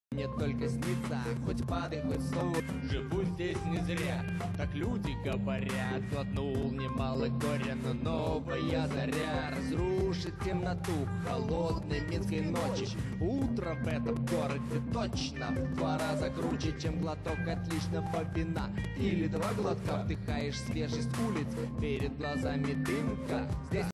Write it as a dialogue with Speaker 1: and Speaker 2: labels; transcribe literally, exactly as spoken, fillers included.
Speaker 1: Мне только снится, хоть падай, хоть снова. Живу здесь не зря, так люди говорят. Глотнул немало горя, но новая заря разрушит темноту холодной минской ночи. Утром в этом городе точно в два раза круче, чем глоток отличного вина. Или два глотка, вдыхаешь свежесть улиц, перед глазами дымка. Здесь